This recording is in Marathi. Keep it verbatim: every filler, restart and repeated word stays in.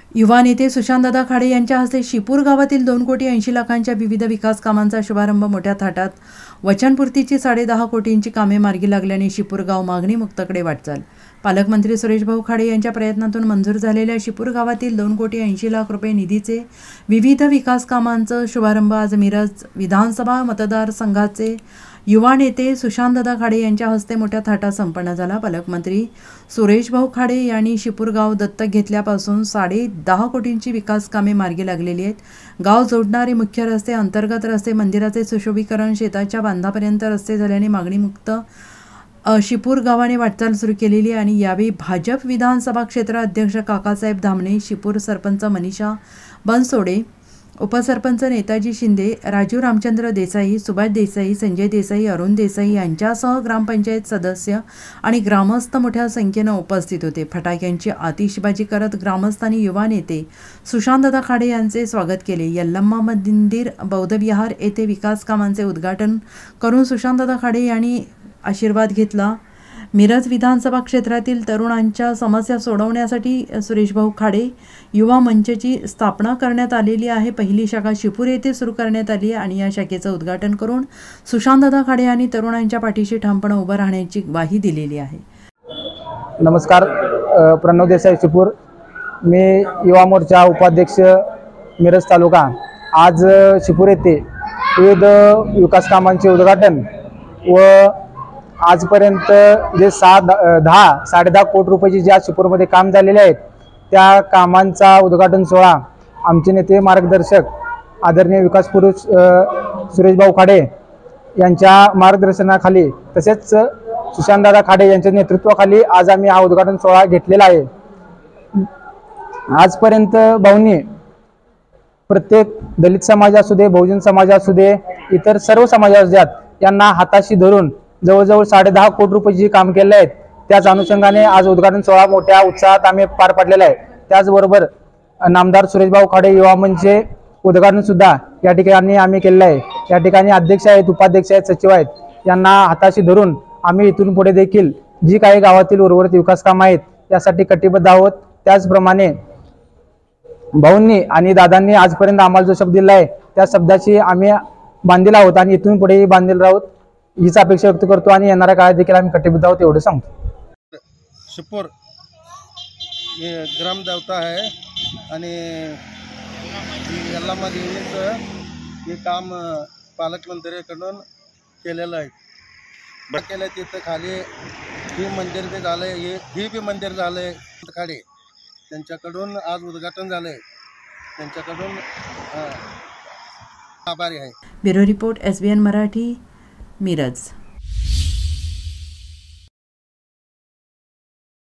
युवा नेते सुशांतदादा खाडे यांच्या हस्ते शिपूर गावातील दोन कोटी ऐंशी लाखांच्या विविध विकास कामांचा शुभारंभ मोठ्या थाटात. वचनपूर्तीची साडे दहा कोटींची कामे मार्गी लागल्याने शिपूर गाव मागणीमुक्तकडे वाटचाल. पालकमंत्री सुरेशभाऊ खाडे यांच्या प्रयत्नातून मंजूर झालेल्या शिपूर गावातील दोन कोटी ऐंशी लाख रुपये निधीचे विविध विकास कामांचा शुभारंभ आज मिरज विधानसभा मतदारसंघाचे युवा नेते सुशांतदादा खाडे यांच्या हस्ते मोठ्या थाटात संपन्न झाला. पालकमंत्री सुरेशभाऊ खाडे यांनी शिपूर गाव दत्तक घेतल्यापासून साडे दहा कोटींची विकास कामे मार्गी लागलेली आहेत. गाव जोडणारे मुख्य रस्ते, अंतर्गत रस्ते, मंदिराचे सुशोभीकरण, शेताच्या बांधापर्यंत रस्ते झाल्याने मागणीमुक्त शिपूर गावाने वाटचाल सुरू केलेली आणि यावेळी भाजप विधानसभा क्षेत्र अध्यक्ष काकासाहेब धामणे, शिपूर सरपंच मनीषा बनसोडे, उपसरपंच नेताजी शिंदे, राजू रामचंद्र देसाई, सुभाष देसाई, संजय देसाई, अरुण देसाई यांच्यासह ग्रामपंचायत सदस्य आणि ग्रामस्थ मोठ्या संख्येने उपस्थित होते. फटाक्यांची आतिषबाजी करत ग्रामस्थांनी युवा नेते सुशांतदादा खाडे यांचे स्वागत केले. यल्लम्मा मंदिर, बौद्धविहार येथे विकास कामांचे उद्घाटन करून सुशांतदादा खाडे यांनी आशीर्वाद घेतला. मिरज विधानसभा क्षेत्रातील तरुणांच्या समस्या सोडवण्यासाठी सुरेशभाऊ खाडे युवा मंचची स्थापना करण्यात आलेली आहे. पहिली शाखा शिपूर येथे सुरू करण्यात आली आणि या शाखेचं उद्घाटन करून सुशांतदादा खाडे यांनी तरुणांच्या पाठीशी ठामपणे उभं राहण्याची ग्वाही दिलेली आहे. नमस्कार, प्रणव देसाई शिपूर. मी युवा मोर्चा उपाध्यक्ष मिरज तालुका. आज शिपूर येथे विविध विकास कामांचे उद्घाटन व आजपर्यंत जे सहा दहा साडे दहा कोटी रुपयाची ज्या शिपूरमध्ये काम झालेले आहेत त्या कामांचा उद्घाटन सोहळा आमचे नेते मार्गदर्शक आदरणीय विकास पुरुष सुरेशभाऊ खाडे यांच्या मार्गदर्शनाखाली तसेच सुशांतदादा खाडे यांच्या नेतृत्वाखाली आज आम्ही हा उद्घाटन सोहळा घेतलेला आहे. आजपर्यंत भाऊंनी प्रत्येक दलित समाज असू दे, बहुजन समाज असू दे, इतर सर्व समाज असू द्यात, यांना हाताशी धरून जवळजवळ साडे दहा कोटी रुपये काम केले आहेत. त्याच अनुषंगाने आज उद्घाटन सोहळा मोठ्या उत्साहात आम्ही पार पाडलेला आहे. त्याचबरोबर नामदार सुरेशभाऊ खाडे युवा मंचचे उद्घाटन सुद्धा या ठिकाणी आम्ही केलेलं आहे. या ठिकाणी अध्यक्ष आहेत, उपाध्यक्ष आहेत, सचिव आहेत, यांना हाताशी धरून आम्ही इथून पुढे देखील जी काही गावातील उर्वरित विकास कामं आहेत यासाठी कटिबद्ध आहोत. त्याचप्रमाणे भाऊंनी आणि दादांनी आजपर्यंत आम्हाला जो शब्द दिला आहे त्या शब्दाशी आम्ही बांधील आहोत आणि इथून पुढेही बांधील राहूत हीच अपेक्षा व्यक्त करतो आणि येणाऱ्या काळात देखील आम्ही कटिबद्ध आहोत एवढं सांगतो. शिपूर हे ग्रामदेवता आहे आणि यल्लम्मा देवीचं हे काम पालकमंत्र्यांकडून केलेलं आहे. केलं तिथं खाली ही मंदिर बी झालं आहे, हे ही बी मंदिर झालं आहे. खाडे त्यांच्याकडून आज उद्घाटन झालं आहे, त्यांच्याकडून आभारी आहे. Bureau report, S B N Marathi, Miraj.